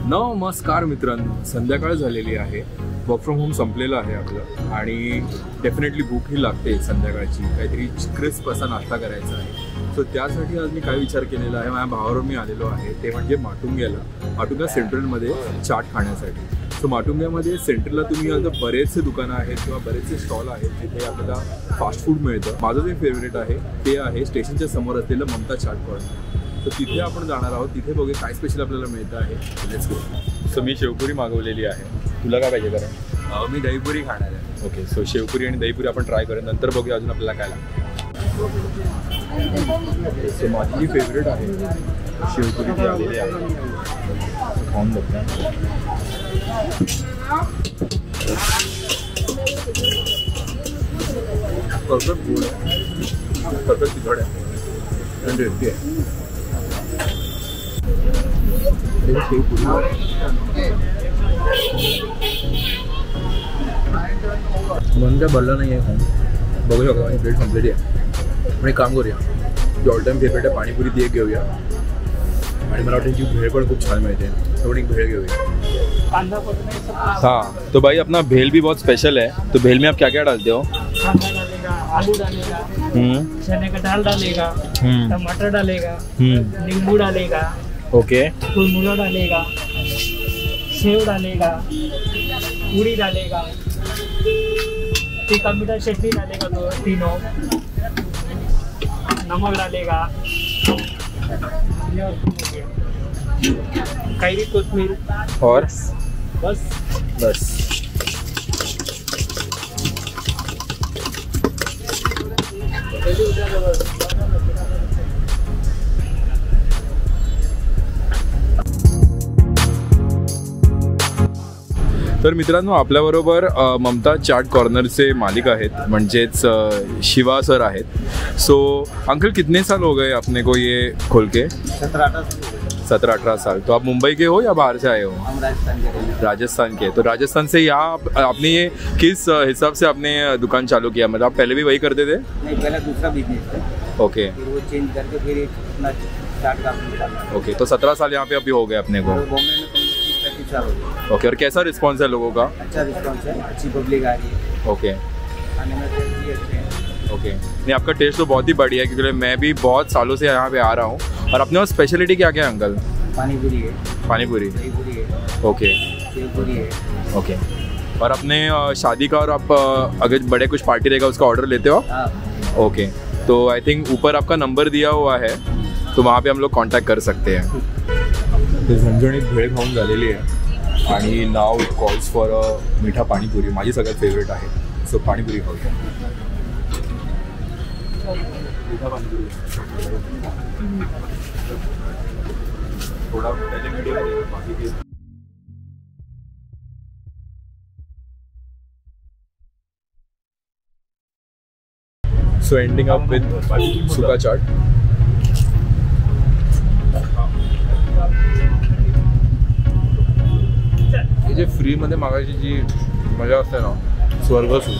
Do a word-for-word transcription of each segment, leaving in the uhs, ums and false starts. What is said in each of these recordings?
नमस्कार मित्रांनो, संध्याकाळ झालेली आहे, वर्क फ्रॉम होम संपलेलं आहे आपलं आणि डेफिनेटली भूकही लागते संध्याकाळची, काहीतरी क्रिस्प असा नाश्ता करायचा आहे. सो त्यासाठी आज मी काय विचार केलेला आहे, माझ्या भावावर मी आलेलो आहे ते म्हणजे माटुंग्याला, माटुंगा सेंट्रलमध्ये चाट खाण्यासाठी. सो माटुंग्यामध्ये सेंट्रलला तुम्ही आता बरेचसे दुकानं आहेत किंवा बरेचसे स्टॉल आहेत जिथे आपल्याला फास्ट फूड मिळतं. माझं जे फेवरेट आहे ते आहे स्टेशनच्या समोर असलेलं ममता चाट कॉर्नर. तर तिथे आपण जाणार आहोत, तिथे बघूया काय स्पेशल आपल्याला मिळतं आहे. Let's go. सो मी शेवपुरी मागवलेली आहे. तुला काय पाहिजे कारण? मी दहीपुरी खाणार आहे. ओके, सो शेवपुरी आणि दहीपुरी आपण ट्राय करूया, नंतर बघूया अजून आपल्याला काय लागतं. सो माझी जी फेवरेट आहे शेवपुरी ती आलेली आहे, खाऊन बघतो. परफेक्ट गुड आहे, परफेक्ट तिखट आहे आणि टेस्टी आहे. मन काय भरलं नाही आहे खाऊन. बघू शकतो माझी प्लेट संपलेली आहे. पण एक काम करूया, जी ऑल टाइम फेवरेट आहे पाणीपुरी ती एक घेऊया आणि मला वाटतं जी भेळ पण खूप छान मिळते, थोड़ी एक भेळ घेऊया. हाँ, तो भाई अपना भेल भी बहुत स्पेशल है, तो भेल में आप क्या क्या डालते हो? कांदा डालेगा, आलू डालेगा, चने का दाल डालेगा, टमाटर डालेगा, नींबू डालेगा, ओके, फूलमुला डालेगा, सेव डालेगा, पूरी डालेगा, तीखा मीठा चटनी डालेगा, तो तीनों, नमक डालेगा, कैरी कोथमीर और बस बस. तर मित्रांनो, आपल्याबरोबर ममता चाट कॉर्नरचे मालिक आहेत, म्हणजेच शिवा सर आहेत. सो अंकल, कितने साल हो गए अपने को ये खोल के? सत्रह अठारह साल. तो आप मुंबई के हो या बाहर से आए हो? हम राजस्थान के. राजस्थान के. तो राजस्थान से यहाँ आपने ये किस हिसाब से आपने दुकान चालू किया? मतलब आप पहले भी वही करते थे? नहीं, पहले दूसरा बिजनेस था. ओके, फिर वो चेंज करके फिर अपना स्टार्ट कर. ओके, तो सत्रह साल यहाँ पे अभी हो गए अपने को. बॉम्बे में तीस पैंतीस साल हो गए. ओके, और कैसा रिस्पॉन्स है लोगों का? अच्छा रिस्पॉन्स है, अच्छी पब्लिक आ रही है. ओके, खाने में टेस्ट भी अच्छे हैं. ओके. नहीं, आपका टेस्ट तो बहुत ही बढ़िया है, क्योंकि मैं भी बहुत सालों से यहाँ पे आ रहा हूँ. और अपने वहाँ स्पेशलिटी क्या क्या है अंकल? पानी पूरी है, पानी पूरी, दही पूरी है, ओके, सेव पूरी है. ओके. और अपने शादी का और आप अगर बड़े कुछ पार्टी रहेगा उसका ऑर्डर लेते हो? हाँ. ओके, तो आई थिंक ऊपर आपका नंबर दिया हुआ है, तो वहाँ पे हम लोग कांटेक्ट कर सकते हैं. ते झणझणीत भेळ खाऊन झालेली आहे आणि नाव इट कॉल्स फॉर अ मीठा पाणीपुरी. माझी सगळ्यात फेवरेट आहे. सो पाणीपुरी खाऊया. मीठा पाणीपुरी थोड़ा पहले मीडियम में बाकी के. सो एंडिंग अप विथ सुका चाट. हे जे फ्रीमध्ये मागायची जी मजा असते ना, स्वर्ग सुख.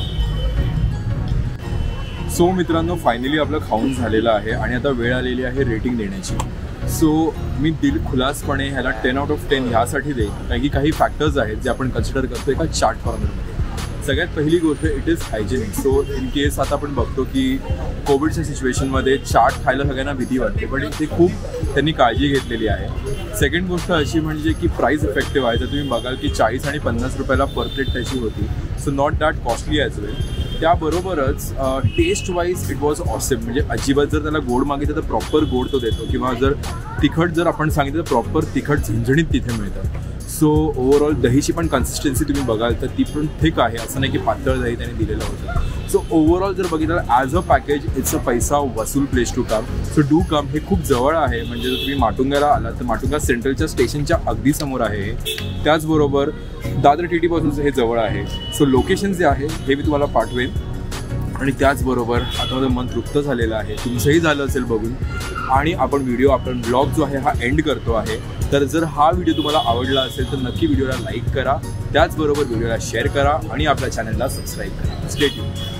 सो मित्रांनो, फायनली आपलं खाऊन झालेलं आहे आणि आता वेळ आलेली आहे रेटिंग देण्याची. सो मी दिल खुलासपणे ह्याला टेन आउट ऑफ टेन ह्यासाठी देईन कारण की काही फॅक्टर्स आहेत जे आपण कन्सिडर करतो एका चाट कॉर्नरमध्ये. सगळ्यात पहिली गोष्ट, it is hygienic. So in case आता आपण बघतो की कोविडच्या सिच्युएशनमध्ये चाट खायला सगळ्यांना भीती वाटते, पण इथे खूप त्यांनी काळजी घेतलेली आहे. सेकंड गोष्ट अशी म्हणजे की प्राईस इफेक्टिव्ह आहे. तर तुम्ही बघाल की चाळीस आणि पन्नास रुपयाला पर प्लेट त्याची होती. So not that costly as well. त्याबरोबरच taste wise it was awesome. म्हणजे अजिबात जर त्याला गोड मागितलं तर प्रॉपर गोड तो देतो, किंवा जर तिखट जर आपण सांगितलं तर प्रॉपर तिखट झणझणीत तिथे मिळतं. सो ओव्हरऑल दहीची पण कन्सिस्टन्सी तुम्ही बघाल तर ती पण थिक आहे, असं नाही की पातळ दही त्याने दिलेलं होतं. सो ओव्हरऑल जर बघितलं as a package it's a पैसा वसूल place to come. So do come. हे खूप जवळ आहे, म्हणजे जर तुम्ही माटुंग्याला आलात तर माटुंगा सेंट्रलच्या स्टेशनच्या अगदी समोर आहे. त्याचबरोबर दादर टी टीपासून हे जवळ आहे. सो लोकेशन जे आहे हे मी तुम्हाला पाठवेन. आणि त्याचबरोबर आता माझं मन तृप्त झालेलं आहे, तुमचंही झालं असेल बघून. आणि आपण व्हिडिओ आपण ब्लॉग जो आहे हा एंड करतो आहे. तर जर हा व्हिडिओ तुम्हाला आवडला असेल तर नक्की व्हिडिओला लाईक करा, त्याचबरोबर व्हिडिओला शेअर करा आणि आपल्या चॅनलला सबस्क्राईब करा. Stay tuned.